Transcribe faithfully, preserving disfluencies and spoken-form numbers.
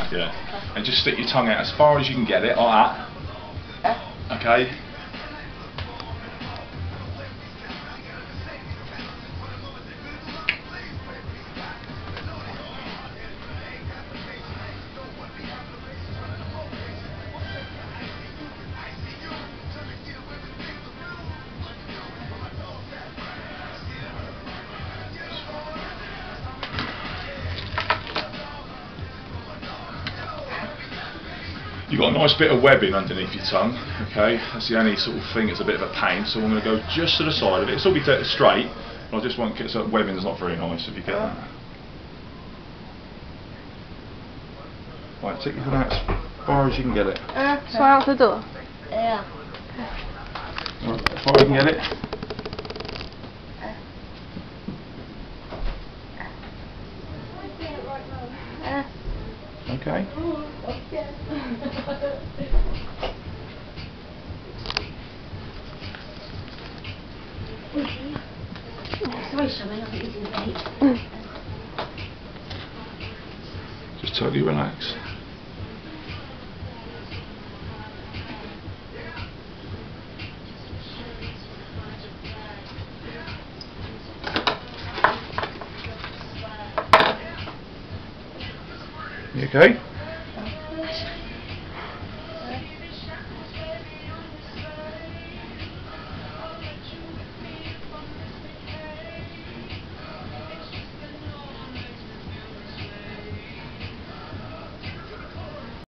Yeah. And just stick your tongue out as far as you can get it, like that. Okay. You've got a nice bit of webbing underneath your tongue, okay? That's the only sort of thing that's a bit of a pain, so I'm going to go just to the side of it. It'll still be straight, but I just want to get so webbing's not very nice if you get that. Right, take your hand out as far as you can get it. Uh, so out the door? Yeah. Right, as far as you can get it. Okay. Sorry, Sammy, I'm eating the bait. Just totally relax. You okay?